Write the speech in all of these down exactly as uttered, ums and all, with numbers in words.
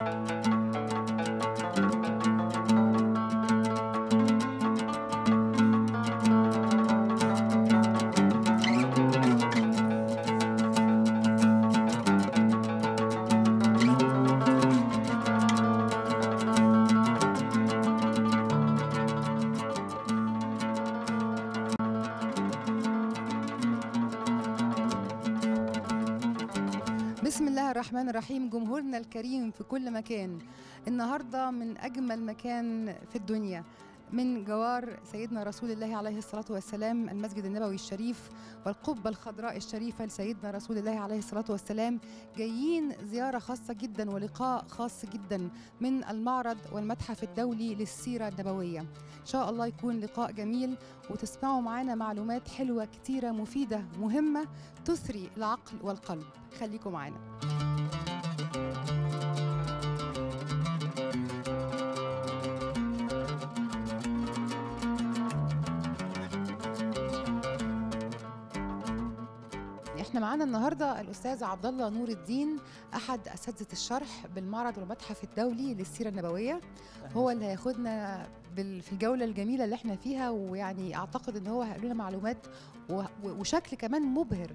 بسم الله الرحمن الرحيم. جمهورنا الكريم في كل مكان، النهارده من أجمل مكان في الدنيا، من جوار سيدنا رسول الله عليه الصلاة والسلام المسجد النبوي الشريف والقبة الخضراء الشريفة لسيدنا رسول الله عليه الصلاة والسلام، جايين زيارة خاصة جدا ولقاء خاص جدا من المعرض والمتحف الدولي للسيرة النبوية. إن شاء الله يكون لقاء جميل وتسمعوا معانا معلومات حلوة كتيرة مفيدة مهمة تثري العقل والقلب. خليكم معانا. احنا معانا النهارده الاستاذ عبد الله نور الدين، احد اساتذه الشرح بالمعرض والمتحف الدولي للسيره النبويه. هو اللي هياخدنا في الجوله الجميله اللي احنا فيها، ويعني اعتقد ان هو هيقول لنا معلومات وشكل كمان مبهر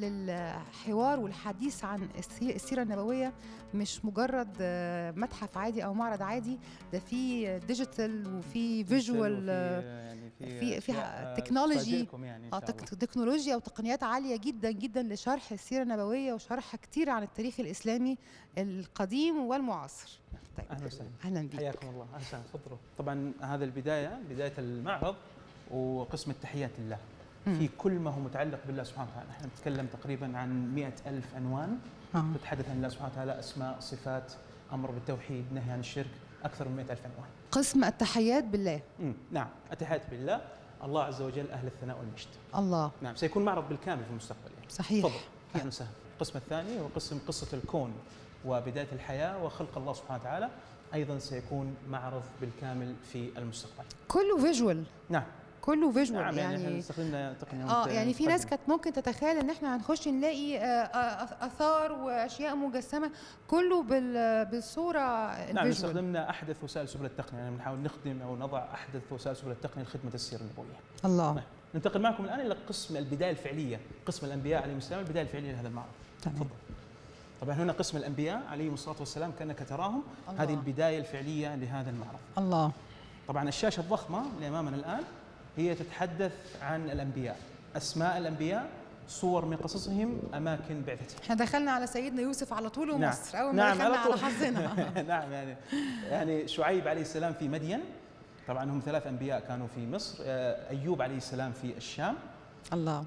للحوار والحديث عن السيره النبويه. مش مجرد متحف عادي او معرض عادي، ده في ديجيتال وفي فيجوال، يعني في في تكنولوجي يعني اه تكنولوجيا وتقنيات عاليه جدا جدا لشرح السيره النبويه وشرح كتير عن التاريخ الاسلامي القديم والمعاصر. طيب اهلا وسهلا. اهلا بك. حياكم الله. اهلا وسهلا. تفضلوا. طبعا هذا البدايه بدايه المعرض وقسم التحيات لله في كل ما هو متعلق بالله سبحانه وتعالى. احنا نتكلم تقريبا عن مئة ألف عنوان آه. تتحدث عن الله سبحانه وتعالى، اسماء، صفات، امر بالتوحيد، نهي عن الشرك، اكثر من مئة ألف عنوان. قسم التحيات بالله. امم نعم، التحيات بالله، الله عز وجل اهل الثناء والمجد. الله. نعم، سيكون معرض بالكامل في المستقبل يعني. صحيح. تفضل. اهلا وسهلا. القسم الثاني هو قسم قصه الكون وبدايه الحياه وخلق الله سبحانه وتعالى، ايضا سيكون معرض بالكامل في المستقبل. كله فيجوال. نعم. كله فيجوال. نعم، يعني, يعني استخدمنا تقنيه اه يعني في ناس كانت ممكن تتخيل ان احنا هنخش نلاقي اثار واشياء مجسمه، كله بالصوره الفيجوال. نعم، استخدمنا احدث وسائل سبل التقنيه، يعني بنحاول نخدم او نضع احدث وسائل سبل التقنيه لخدمه السيره النبويه. الله. نعم. ننتقل معكم الان الى قسم البدايه الفعليه، قسم الانبياء عليهم السلام، البدايه الفعليه لهذا المعرض. تفضل. طبعا هنا قسم الانبياء عليهم الصلاه والسلام كانك تراهم. الله. هذه البدايه الفعليه لهذا المعرض. الله. طبعا الشاشه الضخمه اللي امامنا الان هي تتحدث عن الانبياء، اسماء الانبياء، صور من قصصهم، اماكن بعثتهم. احنا دخلنا على سيدنا يوسف على طول ومصر. نعم. اول ما نعم دخلنا على, على حظنا. نعم، يعني يعني شعيب عليه السلام في مدين، طبعا هم ثلاث انبياء كانوا في مصر، ايوب عليه السلام في الشام. الله.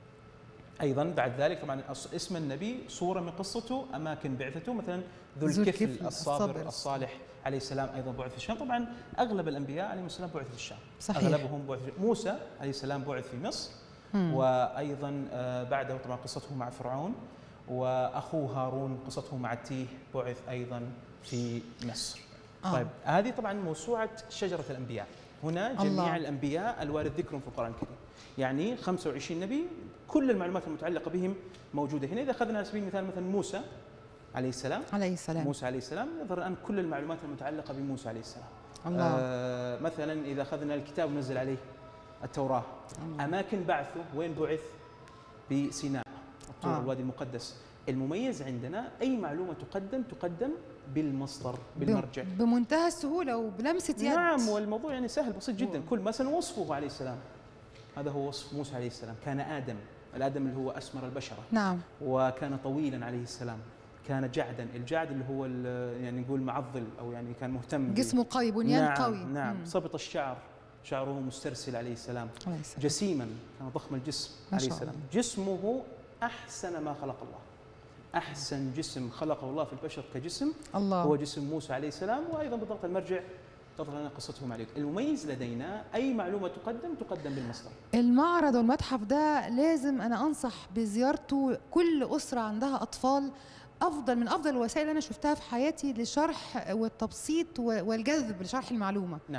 ايضا بعد ذلك طبعا اسم النبي، صوره من قصته، اماكن بعثته، مثلا ذو الكفل الصابر, الصابر الصالح عليه السلام ايضا بعث في الشام. طبعا اغلب الانبياء عليهم السلام بعث في الشام. صحيح. اغلبهم بعث. موسى عليه السلام بعث في مصر. مم. وايضا بعده طبعا قصته مع فرعون، واخوه هارون قصته مع التيه بعث ايضا في مصر. آه. طيب هذه طبعا موسوعه شجره الانبياء. هنا جميع الله. الانبياء الوارد ذكرهم في القران الكريم، يعني خمسة وعشرين نبي، كل المعلومات المتعلقه بهم موجوده هنا. اذا اخذنا على سبيل المثال مثلا موسى عليه السلام عليه السلام موسى عليه السلام يظهر الان كل المعلومات المتعلقه بموسى عليه السلام. الله. آه مثلا اذا اخذنا الكتاب نزل عليه التوراه. الله. اماكن بعثه، وين بعث؟ بسيناء، الطور، آه. الوادي المقدس. المميز عندنا اي معلومه تقدم تقدم بالمصدر، بالمرجع، بمنتهى السهوله وبلمسه يد. نعم، والموضوع يعني سهل بسيط جدا. كل مثلا وصفه عليه السلام، هذا هو وصف موسى عليه السلام. كان آدم، الآدم اللي هو أسمر البشرة. نعم. وكان طويلا عليه السلام. كان جعدا، الجعد اللي هو يعني نقول معضل أو يعني كان مهتم، جسمه قوي، بنيان نعم قوي. نعم. مم. سبط الشعر، شعره مسترسل عليه السلام. عليه السلام. جسيما، كان ضخم الجسم عليه السلام. جسمه أحسن ما خلق الله. أحسن جسم خلقه الله في البشر كجسم الله. هو جسم موسى عليه السلام. وأيضا بالضبط المرجع تظهر لنا قصتهم عليك. المميز لدينا أي معلومة تقدم تقدم بالمصدر. المعرض والمتحف ده لازم أنا أنصح بزيارته. كل أسرة عندها أطفال، أفضل من أفضل الوسائل اللي أنا شفتها في حياتي لشرح والتبسيط والجذب لشرح المعلومة. نعم.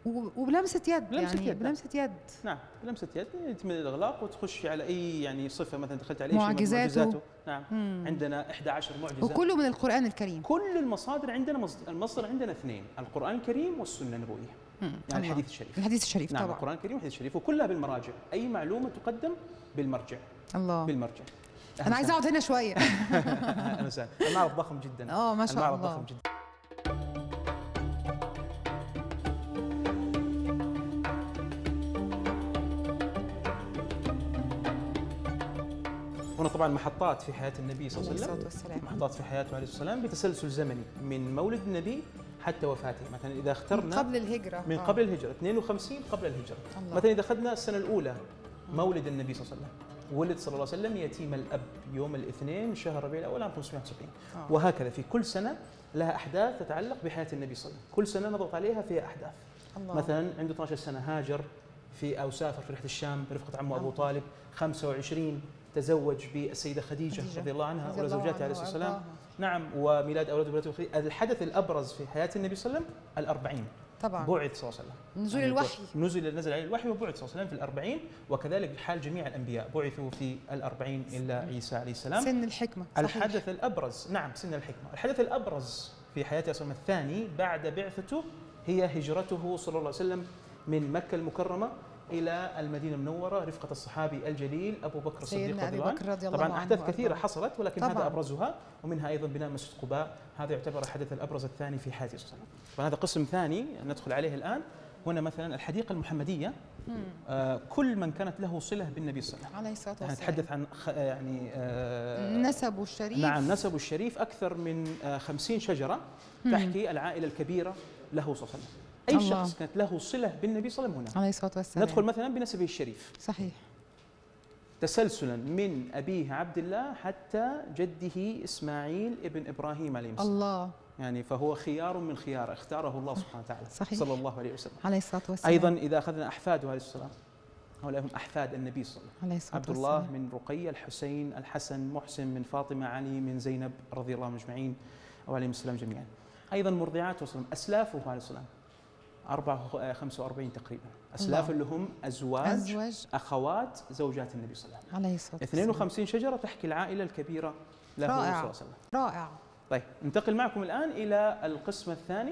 و- وبلمسه يد بلمسة يعني يد. بلمسه يد. نعم بلمسه يد يتم الاغلاق وتخش على اي يعني صفه مثلا دخلت عليه شيء من معجزاته. معجزاته. نعم مم. عندنا إحدى عشرة معجزه. وكله من القرآن الكريم. كل المصادر عندنا مصدر المصدر عندنا اثنين، القرآن الكريم والسنة النبوية. مم. يعني الله. الحديث الشريف. الحديث الشريف نعم طبعا. القرآن الكريم والحديث الشريف وكلها بالمراجع، أي معلومة تقدم بالمرجع. الله. بالمرجع. انا عايزه اقعد هنا شويه. أهلا وسهلا. المعرض ضخم جدا. اه ما شاء المعرض الله. ضخم جدا. هنا طبعا محطات في حياة النبي صلى الله عليه عليه الصلاة وسلم، والسلام. محطات في حياته عليه الصلاة والسلام بتسلسل زمني من مولد النبي حتى وفاته. مثلا إذا اخترنا من قبل الهجرة. من آه. قبل الهجرة اثنين وخمسين قبل الهجرة. الله. مثلا إذا أخذنا السنة الأولى مولد النبي صلى الله عليه وسلم، ولد صلى الله عليه وسلم يتيم الأب يوم الاثنين من شهر ربيع الأول عام خمسمائة وتسعين. آه. وهكذا في كل سنة لها أحداث تتعلق بحياة النبي صلى الله عليه وسلم، كل سنة نضغط عليها فيها أحداث. الله. مثلا عنده اثنتي عشرة سنة هاجر في أو سافر في رحلة الشام برفقة عمه أبو طالب. خمسة وعشرين تزوج بالسيدة خديجة, خديجة رضي الله عنها رضي أولى الله زوجاته عنها عليه الصلاة والسلام. وأرضاها. نعم وميلاد أولاده وبناته خديجة. الحدث الأبرز في حياة النبي صلى الله عليه وسلم الأربعين. طبعا. بعث صلى الله عليه وسلم. نزول يعني الوحي. نزل نزل عليه الوحي وبعث صلى الله عليه وسلم في الأربعين، وكذلك حال جميع الأنبياء بعثوا في الأربعين إلا عيسى عليه السلام. سن الحكمة. صحيح. الحدث الأبرز نعم سن الحكمة. الحدث الأبرز في حياته صلى الله عليه وسلم الثاني بعد بعثته هي هجرته صلى الله عليه وسلم من مكة المكرمة إلى المدينة المنورة رفقة الصحابي الجليل أبو بكر الصديق سيدنا رضي أبي الله بكر عنه. رضي الله طبعا عنه أحداث كثيرة وأرضاه. حصلت ولكن طبعاً. هذا أبرزها، ومنها أيضا بناء مسجد قباء، هذا يعتبر الحدث الأبرز الثاني في حياته صلى الله عليه وسلم. طبعا هذا قسم ثاني ندخل عليه الآن. هنا مثلا الحديقة المحمدية، آه كل من كانت له صلة بالنبي صلى الله عليه وسلم. عليه الصلاة يعني والسلام. نتحدث عن خ... يعني آه نسبه الشريف. نعم نسبه الشريف أكثر من آه خمسين شجرة تحكي العائلة الكبيرة له صلى الله عليه وسلم. أي الله. شخص كانت له صلة بالنبي صلى الله عليه وسلم هنا. عليه الصلاة والسلام. ندخل مثلا بنسبه الشريف صحيح. تسلسلا من أبيه عبد الله حتى جده إسماعيل ابن إبراهيم عليه السلام. الله. يعني فهو خيار من خيار اختاره الله سبحانه وتعالى. صحيح. صلى الله عليه وسلم. عليه الصلاة والسلام. أيضا إذا أخذنا أحفاده عليه السلام، هؤلاء هم أحفاد النبي صلى الله عليه وسلم. عليه الصلاة عبد الله والسلام. من رقية، الحسين، الحسن، محسن، من فاطمة، علي، من زينب رضي الله عنهم أجمعين وعليهم السلام جميعا. أيضا مرضعاته صلى الله عليه وسلم، أسلافه عليه السلام أربعة خمسة وأربعين تقريبا، أسلاف اللي هم أزواج, أزواج أخوات زوجات النبي صلى الله عليه وسلم. عليه الصلاة والسلام. اثنين وخمسين شجرة تحكي العائلة الكبيرة له صلى الله رائع عليه وسلم. رائع. طيب ننتقل معكم الآن إلى القسم الثاني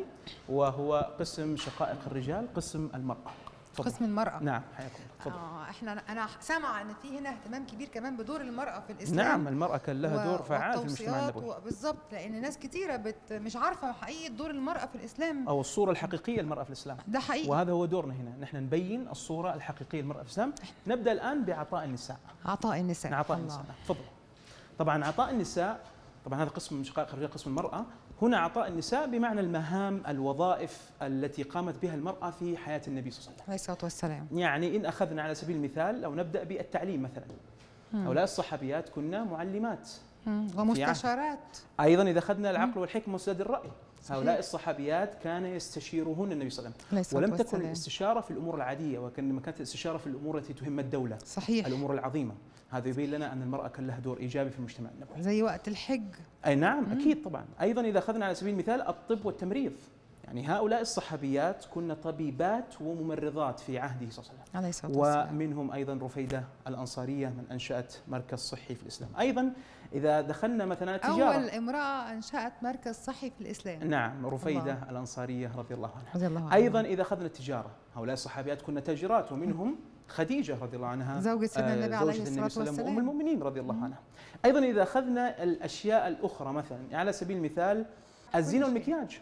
وهو قسم شقائق الرجال، قسم المرأة. تفضل. قسم المرأة. نعم حياكم. تفضل. آه احنا انا سامعه ان في هنا اهتمام كبير كمان بدور المرأة في الإسلام. نعم المرأة كان لها و- دور فعال في المجتمع والتوصيات النبوي. و- بالضبط، لان ناس كتيره بت مش عارفه حقيقه دور المرأة في الإسلام. أو الصورة الحقيقية للمرأة في الإسلام. ده حقيقي. وهذا هو دورنا هنا، نحن نبين الصورة الحقيقية للمرأة في الإسلام. نبدأ الآن بعطاء النساء. عطاء النساء. عطاء الله. النساء تفضل. طبعا عطاء النساء، طبعا هذا قسم من شقائق الرجال قسم المرأة. هنا عطاء النساء بمعنى المهام الوظائف التي قامت بها المرأة في حياة النبي صلى الله عليه وسلم. عليه الصلاة والسلام. يعني إن أخذنا على سبيل المثال أو نبدأ بالتعليم مثلا، هؤلاء الصحابيات كنا معلمات. مم. ومستشارات. أيضا إذا أخذنا العقل والحكمة وسداد الرأي، صحيح. هؤلاء الصحابيات كان يستشيرهن النبي صلى الله عليه عليه وسلم. الصلاة ولم تكن والسلام. الاستشارة في الأمور العادية، وكانما كانت الاستشارة في الأمور التي تهم الدولة. صحيح. الأمور العظيمة. هذا يبين لنا أن المرأة كان لها دور إيجابي في المجتمع النبوي. زي وقت الحج. أي نعم مم. أكيد طبعا. أيضا إذا أخذنا على سبيل المثال الطب والتمريض، يعني هؤلاء الصحابيات كن طبيبات وممرضات في عهده صلى الله عليه وسلم. عليه الصلاة والسلام. ومنهم أيضا رفيدة الأنصارية من أنشأت مركز صحي في الإسلام. أيضا إذا دخلنا مثلا التجارة، أول امرأة أنشأت مركز صحي في الإسلام. نعم رفيدة الله. الأنصارية رضي الله عنها. رضي الله عنها. أيضا إذا أخذنا التجارة، هؤلاء الصحابيات كن تاجرات، ومنهم خديجة رضي الله عنها زوجة سيدنا النبي عليه الصلاة والسلام وأم المؤمنين رضي الله عنها. أيضا إذا أخذنا الأشياء الأخرى مثلا على سبيل المثال الزينة والمكياج،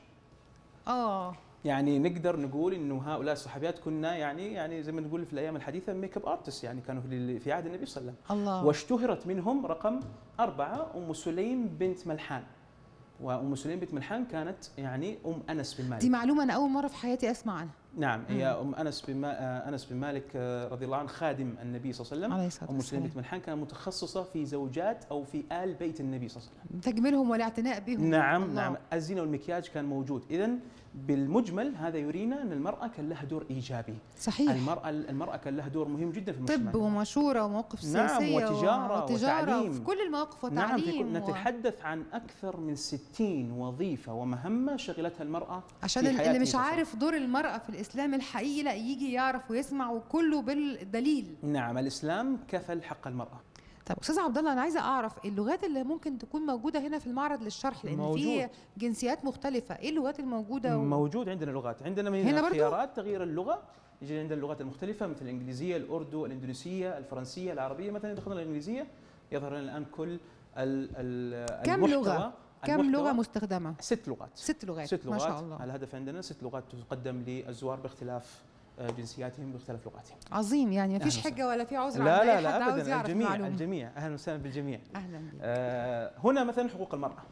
آه يعني نقدر نقول انه هؤلاء الصحابيات كنا يعني يعني زي ما نقول في الايام الحديثه ميك اب ارتست، يعني كانوا في في عهد النبي صلى الله عليه وسلم. الله. واشتهرت منهم رقم أربعة أم سليم بنت ملحان. وأم سليم بنت ملحان كانت يعني أم أنس بن مالك. دي معلومة أنا أول مرة في حياتي أسمع عنها. نعم هي أم أنس بن ما... أنس بن مالك رضي الله عنه خادم النبي صلى الله عليه وسلم. عليه الصلاة أم سليم والسلام. بنت ملحان كانت متخصصة في زوجات أو في آل بيت النبي صلى الله عليه وسلم. تجميلهم والاعتناء بهم. نعم الله. نعم الزينة والمكياج كان موجود. إذن بالمجمل هذا يرينا أن المرأة كان لها دور إيجابي. صحيح. المرأة المرأة كان لها دور مهم جدا في المجتمع. طب ومشورة ومواقف نعم سياسية وتجارة, وتجارة وتعليم. في كل المواقف نعم وتعليم. في كل... و... نتحدث عن أكثر من ستين وظيفة ومهمة شغلتها المرأة عشان في اللي حياة مش النبي صلى الله عليه عارف دور المرأة في الاسلام الحقيقي لا يجي يعرف ويسمع وكله بالدليل. نعم، الاسلام كفل حق المراه. طب استاذ عبد الله، انا عايزه اعرف اللغات اللي ممكن تكون موجوده هنا في المعرض للشرح، لان موجود. في جنسيات مختلفه، ايه اللغات الموجوده؟ و... موجود عندنا لغات، عندنا من هنا برضو؟ خيارات تغيير اللغه، يجي عندنا اللغات المختلفه مثل الانجليزيه، الاردو، الاندونيسيه، الفرنسيه، العربيه. مثلا دخلنا الانجليزيه يظهر لنا الان كل ال ال كم المحتوى لغه؟ كم لغه مستخدمه؟ ست لغات. ست لغات ست لغات ما شاء الله. الهدف عندنا ست لغات تقدم للزوار باختلاف جنسياتهم باختلاف لغاتهم. عظيم، يعني ما فيش حجه ولا في عذر لا عند لا اي لا حد عاوز ابدا، يعرف الجميع المعلومة. الجميع اهلا وسهلا بالجميع. اهلا بك. آه هنا مثلا حقوق المراه.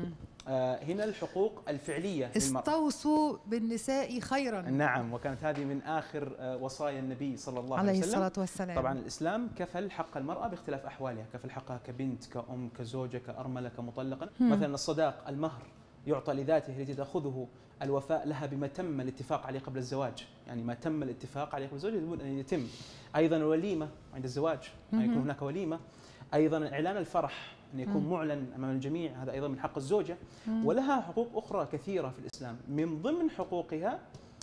آه هنا الحقوق الفعليه للمراه. استوصوا بالنساء خيرا. نعم، وكانت هذه من اخر آه وصايا النبي صلى الله عليه عليه وسلم. الصلاه والسلام. طبعا الاسلام كفل حق المراه باختلاف احوالها، كفل حقها كبنت، كأم، كزوجه، كأرمله، كمطلقه. مثلا الصداق، المهر يعطى لذاته التي تاخذه، الوفاء لها بما تم الاتفاق عليه قبل الزواج، يعني ما تم الاتفاق عليه قبل الزواج يجب ان يتم. ايضا الوليمه عند الزواج، ان يكون هناك وليمه. ايضا اعلان الفرح ان يكون مم. معلن امام الجميع، هذا ايضا من حق الزوجه. مم. ولها حقوق اخرى كثيره في الاسلام، من ضمن حقوقها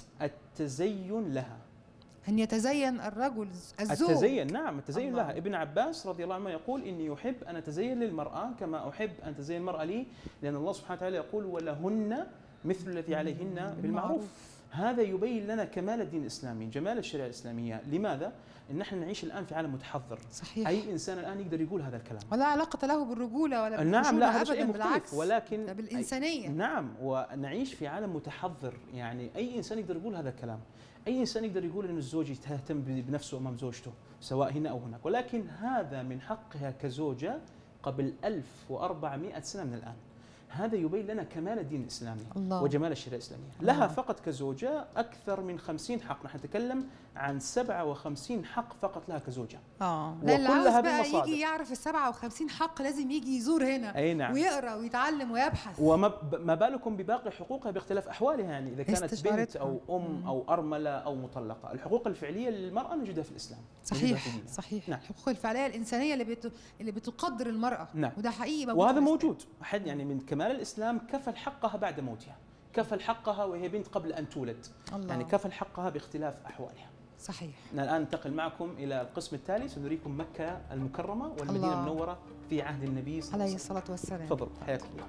التزين لها، أن يتزين الرجل الزوج. التزين، نعم التزين الله. لها. ابن عباس رضي الله عنه يقول إني أحب أن أتزين للمرأة كما أحب أن تزين المرأة لي، لأن الله سبحانه وتعالى يقول ولهن مثل الذي عليهن بالمعروف. هذا يبين لنا كمال الدين الإسلامي، جمال الشريعة الإسلامية. لماذا؟ إن نحن نعيش الآن في عالم متحضر. صحيح. أي إنسان الآن يقدر يقول هذا الكلام، ولا علاقة له بالرجولة ولا بالخشونة. نعم، لا، هذا أبداً، شيء بالعكس، ولكن بالإنسانية. نعم، ونعيش في عالم متحضر، يعني أي إنسان يقدر يقول هذا الكلام. أي إنسان يقدر يقول أن الزوج يهتم بنفسه أمام زوجته سواء هنا أو هناك، ولكن هذا من حقها كزوجة قبل ألف وأربعمائة سنة من الآن. هذا يبين لنا كمال الدين الإسلامي الله. وجمال الشريعة الإسلامية. الله. لها فقط كزوجة أكثر من خمسين حق، نحن نتكلم عن سبعة وخمسين حق فقط لها كزوجة. آه وكلها بقى يجي يعرف ال سبعة وخمسين حق لازم يجي يزور هنا. أي نعم. ويقرأ ويتعلم ويبحث. وما بالكم بباقي حقوقها باختلاف أحوالها، يعني إذا كانت بنت أو أم مم. أو أرملة أو مطلقة. الحقوق الفعلية للمرأة نجدها في الإسلام. صحيح صحيح. نعم. الحقوق الفعلية الإنسانية اللي بت... اللي بتقدر المرأة. نعم. وده حقيقي موجود، وهذا موجود. أحد يعني من كمال الإسلام كفل حقها بعد موتها، كفل حقها وهي بنت قبل أن تولد. الله. يعني كفل حقها باختلاف أحوالها. صحيح. الآن ننتقل معكم إلى القسم التالي، سنريكم مكة المكرمة والمدينة الله. المنورة في عهد النبي صلى الله عليه الصلاة والسلام. تفضل، حياكم الله.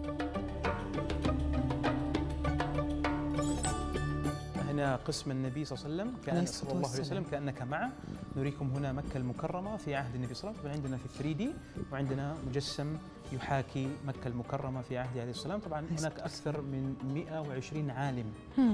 هنا قسم النبي صلى الله عليه وسلم، كأن صلى الله عليه وسلم كأنك معه. نريكم هنا مكة المكرمة في عهد النبي صلى الله عليه وسلم. عندنا في ثري دي وعندنا مجسم يحاكي مكة المكرمة في عهد عليه السلام. طبعا هناك أكثر من مئة وعشرين عالم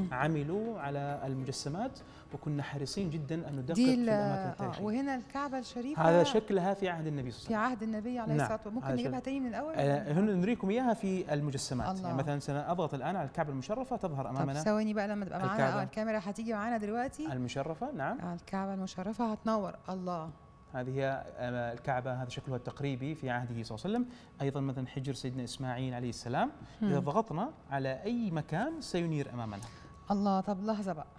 عملوا على المجسمات، وكنا حريصين جدا أن ندقق في الأماكن التاريخية. آه وهنا الكعبة الشريفة هذا شكلها في عهد النبي صلى الله عليه في وسلم. عهد النبي عليه الصلاة والسلام. ممكن نجيبها تاني من الأول؟ آه هنا نريكم إياها في المجسمات. الله. يعني مثلا سنضغط الآن على الكعبة المشرفة تظهر أمامنا. طب ثواني بقى لما تبقى معانا الكاميرا هتيجي معانا دلوقتي. المشرفة، نعم. الكعبة المشرفة هتنور. الله. هذه هي الكعبة، هذا شكلها التقريبي في عهده صلى الله عليه وسلم. أيضا مثلا حجر سيدنا إسماعيل عليه السلام. مم. إذا ضغطنا على أي مكان سينير أمامنا. الله. طب لحظة بقى،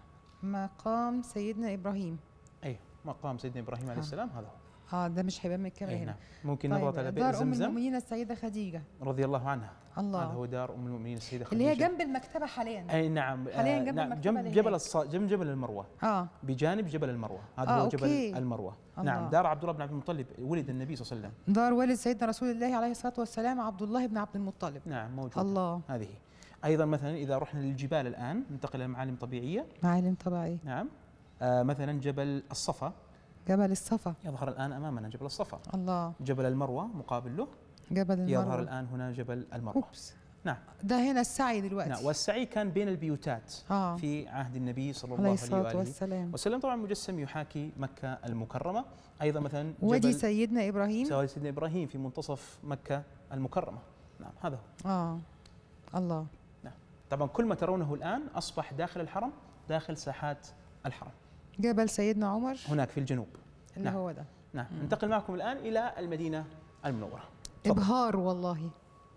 مقام سيدنا إبراهيم. أي مقام سيدنا إبراهيم عليه السلام هذا هو. اه ده مش هيبان من الكاميرا هنا. نعم. ممكن طيب نضغط على بئر دار زمزم. أم المؤمنين السيدة خديجة رضي الله عنها. الله. هذا هو دار أم المؤمنين السيدة خديجة اللي هي جنب المكتبة حاليا. أي نعم. حاليا جنب نعم المكتبة. جنب جبل الص... جنب جبل المروة. اه بجانب جبل المروة. هذا آه هو جبل أوكي. المروة. الله. نعم. دار عبد الله بن عبد المطلب، ولد النبي صلى الله عليه وسلم. دار والد سيدنا رسول الله عليه الصلاة والسلام عبد الله بن عبد المطلب. نعم موجود. الله. هذه أيضا مثلا إذا رحنا للجبال الآن ننتقل إلى معالم طبيعية. معالم طبيعية. نعم. آه مثلا جبل الصفا. جبل الصفا يظهر الآن أمامنا جبل الصفا. الله. جبل المروة مقابل له. جبل المروة يظهر الآن هنا جبل المروة. أوبس. نعم. ده هنا السعي دلوقتي. نعم. والسعي كان بين البيوتات آه. في عهد النبي صلى الله عليه وآله والسلام. وسلم. طبعا مجسم يحاكي مكة المكرمة. أيضا مثلا وادي سيدنا إبراهيم. وادي سيدنا إبراهيم في منتصف مكة المكرمة. نعم هذا هو. آه الله. نعم. طبعا كل ما ترونه الآن أصبح داخل الحرم، داخل ساحات الحرم. جبل سيدنا عمر هناك في الجنوب اللي نعم. هو ده. نعم. ننتقل معكم الآن إلى المدينة المنورة. إبهار والله.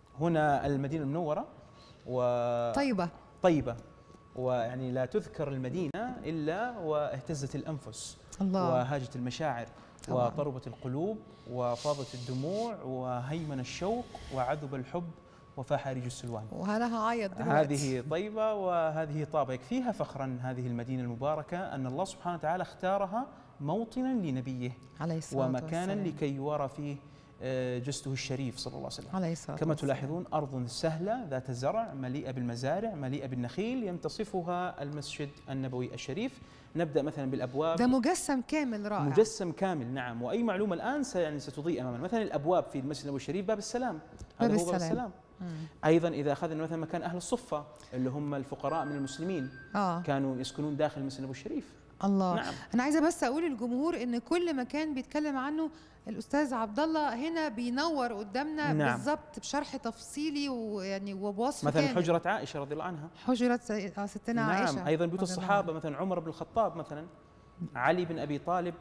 هنا المدينة المنورة و طيبة. طيبة، ويعني لا تذكر المدينة إلا واهتزت الأنفس. الله. وهاجت المشاعر طبعا. وطربت القلوب وفاضت الدموع وهيمن الشوق وعذب الحب وفاح ريج السلوان. وأنا هعيط دلوقتي. هذه طيبة وهذه طابة. يكفيها فخرا هذه المدينة المباركة أن الله سبحانه وتعالى اختارها موطنا لنبيه عليه الصلاة ومكانا والسلام. لكي يورى فيه جسده الشريف صلى الله عليه وسلم. عليه الصلاة كما والسلام. تلاحظون أرض سهلة ذات زرع مليئة بالمزارع مليئة بالنخيل يمتصفها المسجد النبوي الشريف. نبدأ مثلا بالأبواب. ده مجسم كامل رائع. مجسم كامل نعم. وأي معلومة الآن يعني ستضيء أمامنا. مثلا الأبواب في المسجد النبوي الشريف باب السلام، باب هذا هو باب السلام. السلام. أيضا إذا أخذنا مثلا مكان أهل الصفة اللي هم الفقراء من المسلمين آه. كانوا يسكنون داخل المسجد النبوي الشريف. الله. نعم. أنا عايزة بس أقول للجمهور إن كل مكان بيتكلم عنه الأستاذ عبد الله هنا بينور قدامنا. نعم. بالظبط بشرح تفصيلي ويعني وبوصف مثلا كامل. حجرة عائشة رضي الله عنها. حجرة ستنا نعم. عائشة. نعم. أيضا بيوت الصحابة مثلا عمر بن الخطاب مثلا، علي بن أبي طالب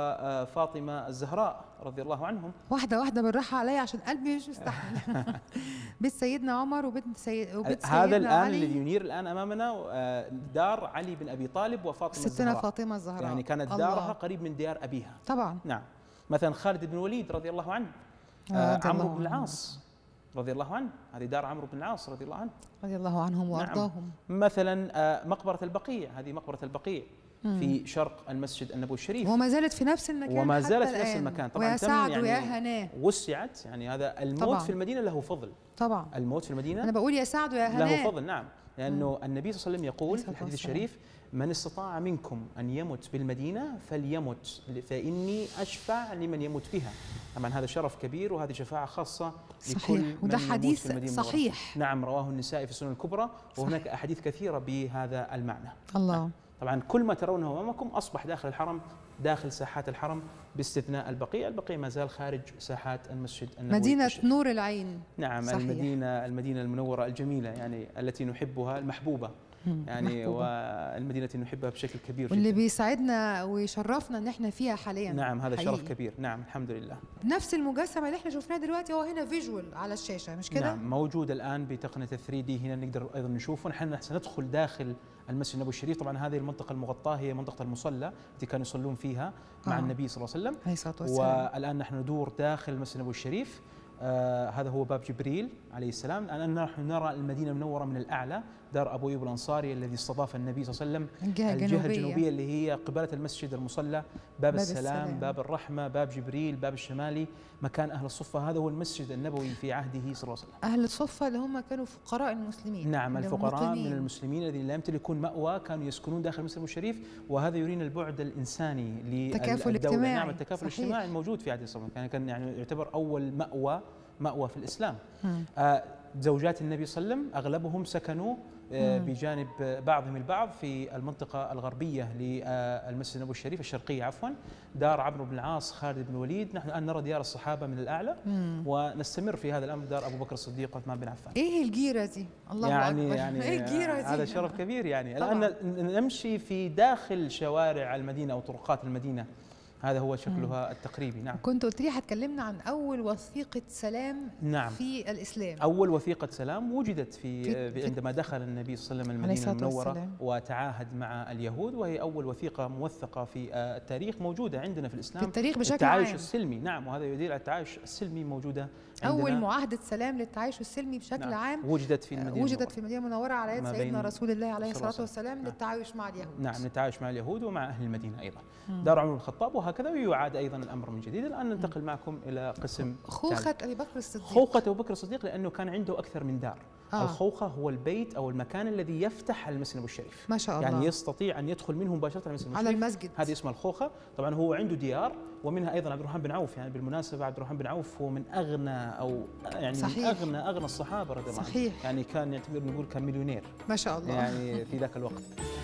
وفاطمة الزهراء رضي الله عنهم. واحدة واحدة بالراحة عليا عشان قلبي مش مستحمل. بيت سيدنا عمر وبيت سيد وبيت سيدنا هذا الآن علي. الذي ينير الآن أمامنا دار علي بن أبي طالب وفاطمة ستنا الزهراء. فاطمة الزهراء يعني كانت الله. دارها قريب من ديار أبيها. طبعا. نعم. مثلا خالد بن الوليد رضي الله عنه. آه عمرو بن العاص رضي الله عنه، هذه دار عمرو بن العاص رضي الله عنه. رضي الله عنهم وأرضاهم. نعم. مثلا مقبرة البقيع، هذه مقبرة البقيع في شرق المسجد النبوي الشريف. وما زالت في نفس المكان. وما زالت حتى في نفس الآن. المكان. طبعا ويا سعد يعني ويا هناه. وسعت يعني هذا الموت طبعا. في المدينة له فضل. طبعا. الموت في المدينة أنا بقول يا سعد ويا هناه له فضل. نعم. لأنه النبي صلى الله عليه وسلم يقول في الحديث الشريف: من استطاع منكم أن يمت بالمدينة فليمت فإني أشفع لمن يموت بها. طبعا هذا شرف كبير وهذه شفاعة خاصة لكل صحيح. من وده يموت حديث في المدينة صحيح. نعم. رواه النسائي في السنن الكبرى. وهناك أحاديث كثيرة بهذا المعنى. الله. طبعا كل ما ترونه أمامكم أصبح داخل الحرم، داخل ساحات الحرم باستثناء البقيع. البقيع ما زال خارج ساحات المسجد النبوي. مدينة نور العين. نعم. صحيح. المدينة المدينة المنورة الجميلة يعني التي نحبها، المحبوبة يعني محبوبة. والمدينة التي نحبها بشكل كبير واللي جدا. بيسعدنا ويشرفنا ان احنا فيها حاليا. نعم هذا حقيقي. شرف كبير. نعم الحمد لله. نفس المجسم اللي احنا شفناه دلوقتي هو هنا فيجوال على الشاشة مش كده؟ نعم موجود الآن بتقنية ثري دي. هنا نقدر أيضا نشوفه. نحن سندخل داخل المسجد النبوي الشريف. طبعا هذه المنطقة المغطاة هي منطقة المصلى التي كانوا يصلون فيها مع آه. النبي صلى الله عليه وسلم. عليه الصلاة والسلام. والآن نحن ندور داخل المسجد النبوي الشريف. آه هذا هو باب جبريل عليه السلام. الآن نحن نرى المدينة المنورة من الأعلى، دار أبو أيوب الأنصاري الذي استضاف النبي صلى الله عليه وسلم. الجهة الجنوبية. الجهة الجنوبية اللي هي قبالة المسجد المصلى. باب, باب السلام, السلام، باب الرحمة، باب جبريل، باب الشمالي، مكان أهل الصفة. هذا هو المسجد النبوي في عهده صلى الله عليه وسلم. أهل الصفة اللي هم كانوا فقراء المسلمين. نعم الفقراء من المسلمين الذين لا يمتلكون مأوى كانوا يسكنون داخل المسجد الشريف. وهذا يرينا البعد الإنساني للدولة. نعم التكافل صحيح. الاجتماعي الموجود في عهد الصحابة. كان كان يعني يعتبر أول مأوى مأوى في الإسلام. آه زوجات النبي صلى الله عليه وسلم أغلبهم سكنوا آه بجانب بعضهم البعض في المنطقة الغربية للمسجد النبوي الشريف، الشرقية عفوا، دار عمرو بن العاص، خالد بن الوليد. نحن الآن نرى ديار الصحابة من الأعلى. مم. ونستمر في هذا الأمر دار أبو بكر الصديق وعثمان بن عفان. إيه الجيرة دي؟ الله يعني أكبر. يعني إيه الجيرة دي؟ هذا شرف كبير يعني. الآن نمشي في داخل شوارع المدينة أو طرقات المدينة. هذا هو شكلها التقريبي. نعم. كنت قلت لي هتكلمنا عن أول وثيقة سلام. نعم. في الإسلام. أول وثيقة سلام وجدت في, في عندما دخل النبي صلى الله عليه وسلم المدينة المنورة والسلام. وتعاهد مع اليهود، وهي أول وثيقة موثقة في التاريخ موجودة عندنا في الإسلام. في التاريخ بشكل التعايش عام. السلمي. نعم. وهذا يدل على التعايش السلمي موجودة عندنا. أول معاهدة سلام للتعايش السلمي بشكل نعم. عام وجدت في المدينة وجدت المنورة. في المدينة المنورة على يد سيدنا رسول الله عليه الصلاة والسلام. نعم. للتعايش مع اليهود. نعم للتعايش مع اليهود ومع أهل المدينة أيضا. مم. دار عمر بن الخطاب وهكذا. ويعاد أيضا الأمر من جديد. الآن ننتقل مم. معكم إلى قسم خوخة أبي بكر الصديق. خوخة أبي بكر الصديق لأنه كان عنده أكثر من دار. آه. الخوخة هو البيت أو المكان الذي يفتح على المسجد النبوي الشريف. ما شاء الله. يعني يستطيع أن يدخل منه مباشرة على المسجد على المسجد. هذه اسمها الخوخة. طبعا هو عنده ديار، ومنها أيضا عبد الرحمن بن عوف. يعني بالمناسبة عبد الرحمن بن عوف هو من أغنى أو يعني صحيح. من أغنى أغنى الصحابة رضي الله عنهم. صحيح. يعني كان يعتبر نقول كان مليونير. ما شاء الله. يعني في ذاك الوقت.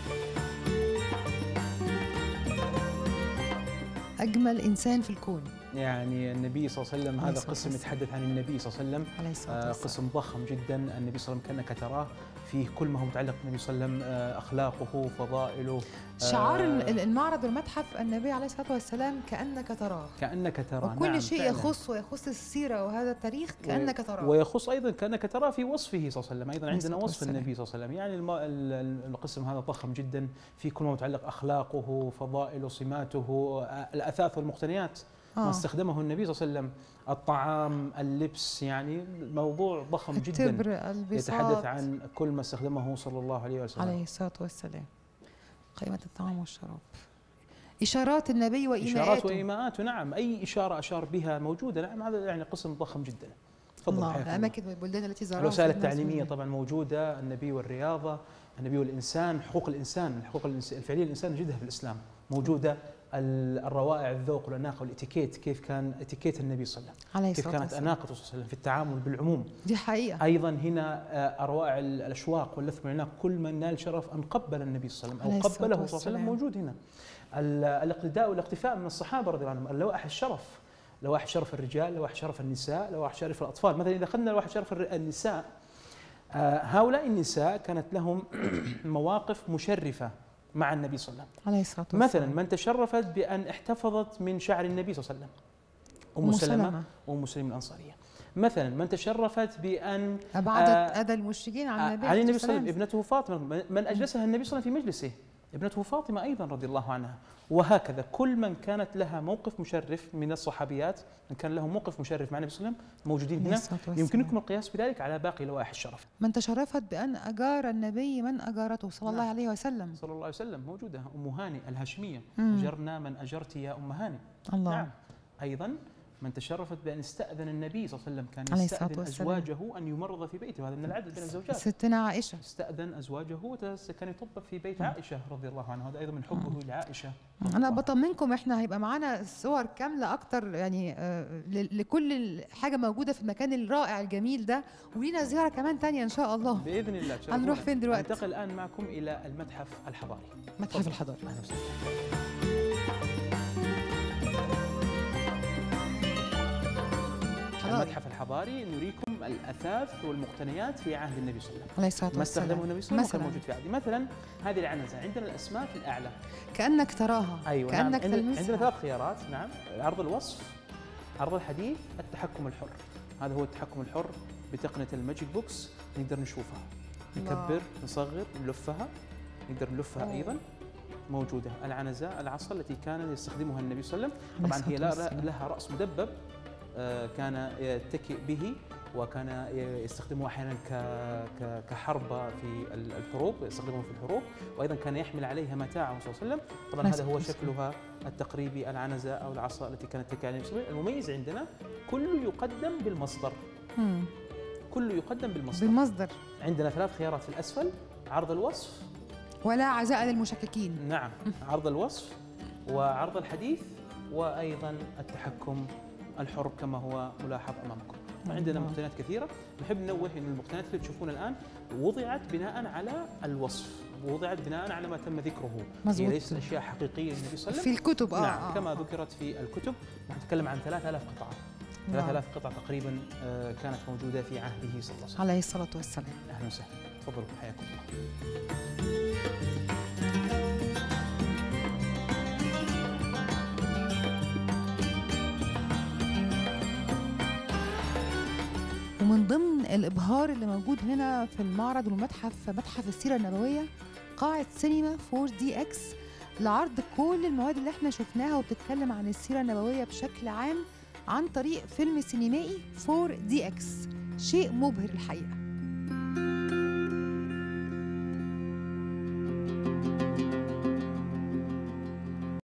أجمل إنسان في الكون. يعني النبي صلى الله عليه وسلم هذا قسم يتحدث عن النبي صلى الله عليه وسلم. آه قسم ضخم جدا. النبي صلى الله عليه وسلم كأنك تراه، فيه كل ما هو متعلق بالنبي صلى الله عليه وسلم، آه أخلاقه، فضائله. شعار آه المعرض والمتحف النبي عليه الصلاة والسلام كأنك تراه. كأنك تراه. وكل نعم شيء فعلا. يخص ويخص السيرة وهذا التاريخ كأنك تراه. ويخص أيضا كأنك تراه في وصفه صلى الله عليه وسلم. أيضا عندنا وصف والسلام. النبي صلى الله عليه وسلم. يعني القسم هذا ضخم جدا، في كل ما متعلق أخلاقه، فضائله، سماته، الأثاث والمقتنيات. آه. ما استخدمه النبي صلى الله عليه وسلم، الطعام، اللبس، يعني موضوع ضخم جدا التبر، البساط، يتحدث عن كل ما استخدمه صلى الله عليه وسلم عليه الصلاة والسلام. قائمة الطعام والشراب، إشارات النبي وإيماءاته. إشارات وإيماءاته، نعم، أي إشارة أشار بها موجودة، نعم، هذا يعني قسم ضخم جدا. تفضل. الأماكن والبلدان التي زارها. الوسائل التعليمية طبعا موجودة، النبي والرياضة، النبي والإنسان، حقوق الإنسان، الحقوق الفعلية للإنسان نجدها في الإسلام موجودة، الروائع، الذوق والأناقة والإتيكيت، كيف كان إتيكيت النبي صلى الله عليه وسلم، كيف كانت أناقته صلى الله عليه وسلم في التعامل بالعموم. دي حقيقة. أيضا هنا روائع الأشواق واللثم والعناق، كل من نال شرف أن قبل النبي صلى الله عليه وسلم أو قبله صلى الله عليه وسلم موجود هنا. الاقتداء والاقتفاء من الصحابة رضي الله عنهم، اللوائح الشرف، لوائح شرف الرجال، لوائح شرف النساء، لوائح شرف الأطفال. مثلا إذا أخذنا لوائح شرف النساء، هؤلاء النساء كانت لهم مواقف مشرفة مع النبي صلى الله عليه الصلاة والسلام. مثلا من تشرفت بأن احتفظت من شعر النبي صلى الله عليه وسلم، أم سلمة وأم سلمة الأنصارية. مثلا من تشرفت بأن أبعدت أذى المشركين عن النبي عن النبي صلى الله عليه وسلم، ابنته فاطمة، من أجلسها النبي صلى الله عليه وسلم في مجلسه، ابنته فاطمة أيضا رضي الله عنها. وهكذا كل من كانت لها موقف مشرف من الصحابيات، من كان لهم موقف مشرف مع النبي صلى الله عليه وسلم موجودين هنا. يمكنكم القياس بذلك على باقي لوائح الشرف. من تشرفت بأن أجار النبي من أجارته صلى الله عليه وسلم، صلى الله عليه وسلم موجودة، أم هاني الهاشمية، أجرنا من أجرت يا أم هاني. الله. نعم. أيضا من تشرفت بأن استأذن النبي صلى الله عليه وسلم، كان يستأذن أزواجه أن يمرض في بيته، وهذا من العدل بين الزوجات. ستنا عائشة استأذن أزواجه وكان يطبب في بيت عائشة رضي الله عنها، هذا أيضا من حبه لعائشة. أنا بطمنكم إحنا هيبقى معانا صور كاملة أكتر يعني لكل حاجة موجودة في المكان الرائع الجميل ده، ولينا زيارة كمان تانية إن شاء الله بإذن الله. هنروح فين دلوقتي؟ ننتقل الآن معكم إلى المتحف الحضاري. متحف الحضاري. أهلا وسهلا. المتحف الحضاري نريكم الأثاث والمقتنيات في عهد النبي صلى الله عليه وسلم. عليه الصلاة والسلام. ما استخدمه النبي صلى الله عليه وسلم كان موجود في عهده. مثلا هذه العنزة عندنا الأسماء في الأعلى كأنك تراها. أيوة. كأنك نعم. تلمسها. عندنا ثلاث خيارات. نعم. عرض الوصف، عرض الحديث، التحكم الحر. هذا هو التحكم الحر بتقنية الماجيك بوكس، نقدر نشوفها، نكبر، نصغر، نلفها، نقدر نلفها. أوه. أيضا موجودة العنزة، العصا التي كان يستخدمها النبي صلى الله عليه وسلم. طبعا هي لها رأس مدبب كان يتكئ به، وكان يستخدمه احيانا كحربه في الحروب، يستخدمه في الحروب، وايضا كان يحمل عليها متاعه صلى الله عليه وسلم. طبعا هذا هو شكلها التقريبي، العنزه او العصا التي كانت تتكئ عليها. المميز عندنا كله يقدم بالمصدر. مم. كله يقدم بالمصدر. بالمصدر. عندنا ثلاث خيارات في الاسفل، عرض الوصف، ولا عزاء للمشككين. نعم، عرض الوصف وعرض الحديث، وايضا التحكم الحر كما هو ملاحظ امامكم. عندنا مقتنيات كثيره، نحب ننوه ان المقتنيات اللي تشوفونها الان وضعت بناء على الوصف، وضعت بناء على ما تم ذكره. مزبوط. هي ليست اشياء حقيقيه للنبي صلى الله عليه وسلم في الكتب. اه نعم آه. كما ذكرت في الكتب. نتكلم عن ثلاثة آلاف قطعه، ثلاثة آلاف قطعه تقريبا كانت موجوده في عهده صلى الله عليه وسلم عليه الصلاه والسلام. اهلا وسهلا، تفضلوا، حياكم الله. ومن ضمن الإبهار اللي موجود هنا في المعرض والمتحف، متحف السيرة النبوية، قاعة سينما فور دي إكس لعرض كل المواد اللي احنا شفناها وبتتكلم عن السيرة النبوية بشكل عام عن طريق فيلم سينمائي فور دي إكس. شيء مبهر الحقيقة.